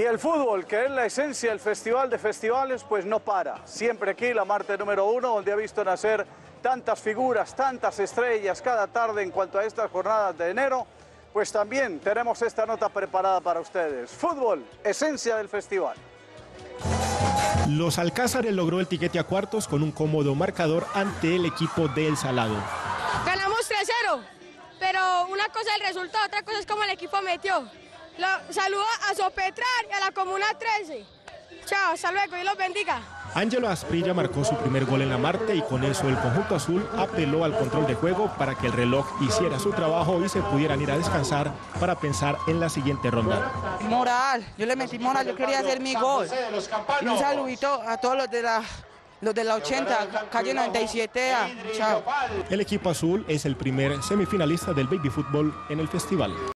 el fútbol, que es la esencia del festival de festivales, pues no para. Siempre aquí, la Marte número 1, donde ha visto nacer tantas figuras, tantas estrellas cada tarde en cuanto a estas jornadas de enero, pues también tenemos esta nota preparada para ustedes. Fútbol, esencia del festival. Los Alcázares logró el tiquete a cuartos con un cómodo marcador ante el equipo de El Salado. Ganamos 3-0, pero una cosa es el resultado, otra cosa es cómo el equipo metió. Saludo a Sopetrar y a la Comuna 13. Chao, hasta luego, Dios los bendiga. Ángelo Asprilla marcó su primer gol en la Marte y con eso el conjunto azul apeló al control de juego para que el reloj hiciera su trabajo y se pudieran ir a descansar para pensar en la siguiente ronda. Moral, yo le metí moral, yo quería hacer mi gol. Y un saludito a todos los de la 80, calle 97A. Chao. El equipo azul es el primer semifinalista del baby fútbol en el festival.